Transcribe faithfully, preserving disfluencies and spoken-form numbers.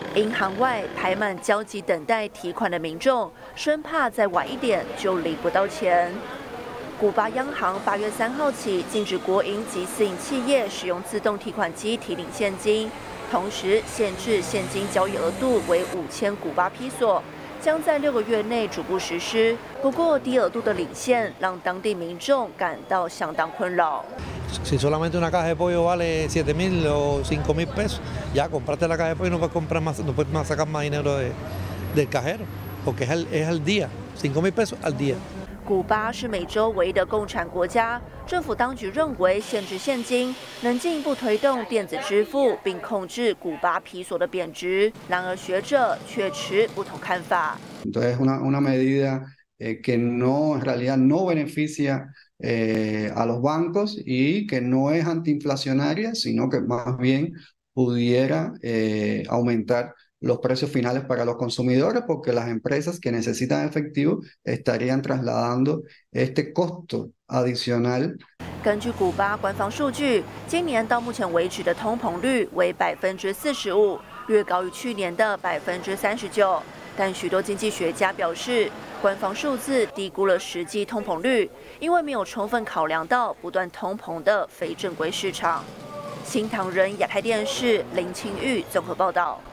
银行外排满焦急等待提款的民众，生怕再晚一点就领不到钱。古巴央行八月三号起禁止国营及私营企业使用自动提款机提领现金，同时限制现金交易额度为五千古巴披索，将在六个月内逐步实施。不过，低额度的领现让当地民众感到相当困扰。 Si solamente una caja de pollo vale siete mil o cinco mil pesos, ya compraste la caja de pollo no puedes comprar más, no puedes más sacar más dinero de, del cajero, porque es al, es al día, cinco mil pesos al día. 古巴是美洲唯一的共产国家，政府当局认为限制现金能进一步推动电子支付，并控制古巴披索的贬值。然而，学者却持不同看法。 Entonces, una una medida eh, que no en realidad no beneficia eh, a los bancos y que no es antiinflacionaria, sino que más bien pudiera eh, aumentar los precios finales para los consumidores, porque las empresas que necesitan efectivo estarían trasladando este costo adicional. 根据古巴官方数据，今年到目前为止的通膨率为百分之四十五，略高于去年的百分之三十九。但许多经济学家表示，官方数字低估了实际通膨率，因为没有充分考量到不断通膨的非正规市场。新唐人亚太电视林清玉综合报道。